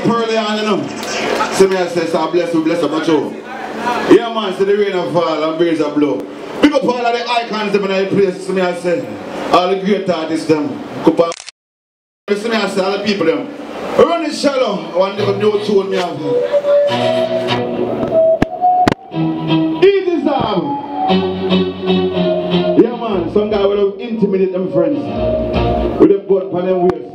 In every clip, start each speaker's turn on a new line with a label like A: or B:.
A: up early on, you know. See me, I say, so bless you, bless up, much over. Yeah, man, see the rain of fall and breeze of blow. Big up all of the icons them in the place, see me, I say. All the great artists them. See me, I say, all the people them. Run it shallow, one day new tune me have. Easy Sam. Yeah, man, some guy will intimidate them friends. With them gun for them waist.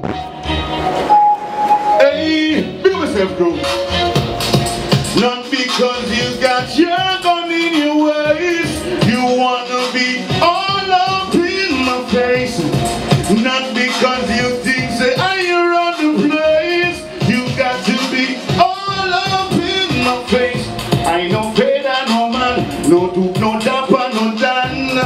A: Hey, big up yourself, crew. Not because you got your gun in your waist, you wanna be all up in my face. Not because you think say I run the place, you got to be all up in my face. I no fader, no man, no duke, no dapper, no dan.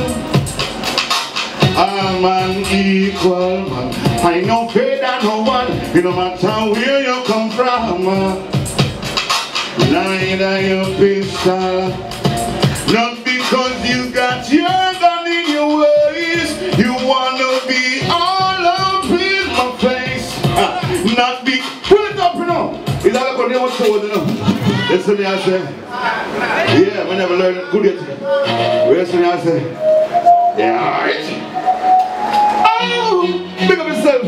A: I'm an equal man. I no fader, no one, it no matter where you come from. Neither your pistol. Not because you got your gun in your waist, you wanna be all up in my face. Not be, pull it up, you know. It's all about them told, you know. Listen me, I say. Yeah, we never learned it good yet. Listen me, I say. Yeah, alright. Oh, pick up yourself.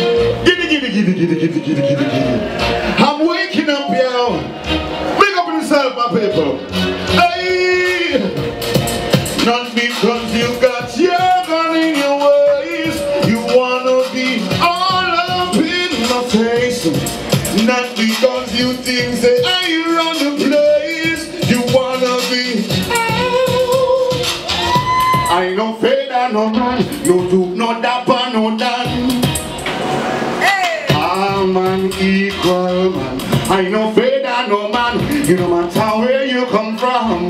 A: Giddy. I'm waking up, yo. My people. Hey! Not because you got your gun in your waist, you wanna be all up in my face. Not because you think say I run the place, you wanna be. I no fader, no man, no duke, no dapper, no dan. I'm an equal man. I no fader, no man, you no matter where you come from.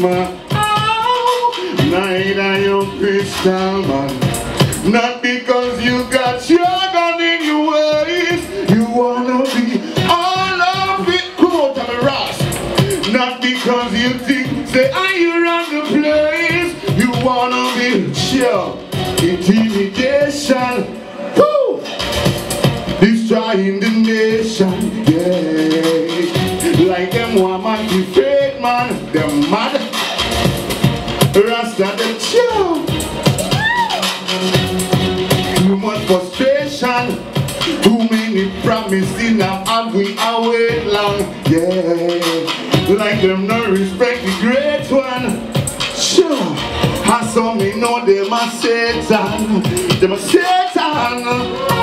A: Neither your pistol man. Not because you got your gun in your waist, you wanna be all of it. Come on, tell me, Ross. Not because you think say I run the place, you wanna be sure. Intimidation. Woo! Destroying the nation, yeah. Like them woman, the fake man, them mad. Rasta the chill. Too much frustration, too many promises now, and we are wait long, yeah. Like them no respect the great one. Sure, and some me know them a Satan, them a Satan.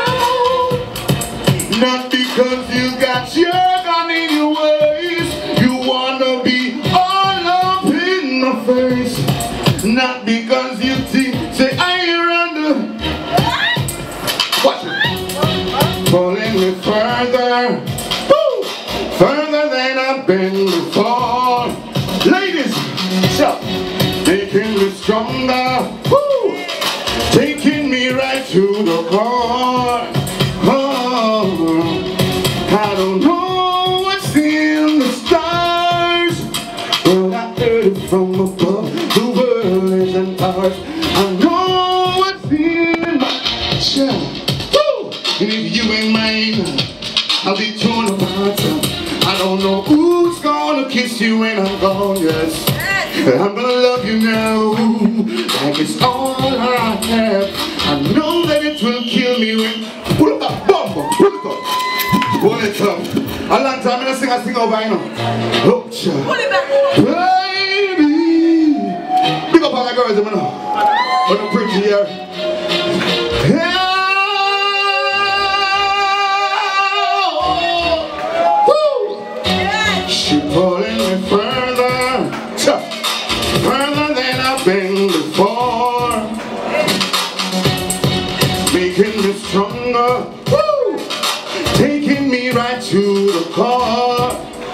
A: Not because you got your gun in your waist, you wanna be all up in my face. Not because you think, say I run the. Watch it. Pulling me further, woo, further than I've been before. Ladies, shout, making me stronger, woo, taking me right to the core. I don't know what's in the stars, but I heard it from above. The world isn't ours. I know what's in my chest. Woo! And if you ain't mine, I'll be torn apart. I don't know who's gonna kiss you when I'm gone, yes. I'm gonna love you now, like it's all I have. I know that it will kill me when. Pull up that bumper, pull it up. Pull it up. A long time I sing over, you know. Look, child. Pull it back. Baby. Big up all the girls, you know. When I'm preaching here. She pulling me further, further than I've been before. Making me stronger. Taking me right to the core.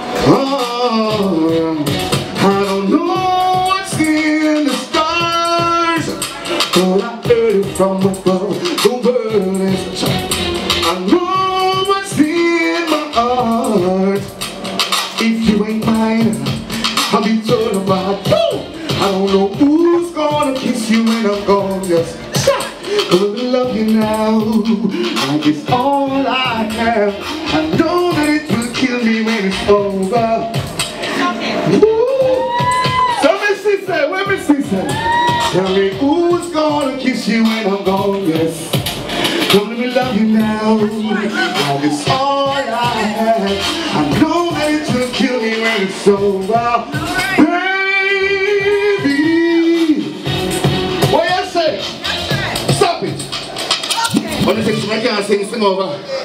A: Oh, I don't know what's in the stars, but I heard it from above. The world is tight. I know what's in my heart. If you ain't mine, I'll be torn apart. I don't know who's gonna kiss you when I'm gone. Yes, I love you now, like it's all I have. I know that it will over. So Miss Sister, where Miss Sister? Tell me who's gonna kiss you when I'm gone, yes. Come let me love you now. Now it's all I have. I know that it will kill me when it's over. Baby, what you say? Stop it. When you fix my car, sing over.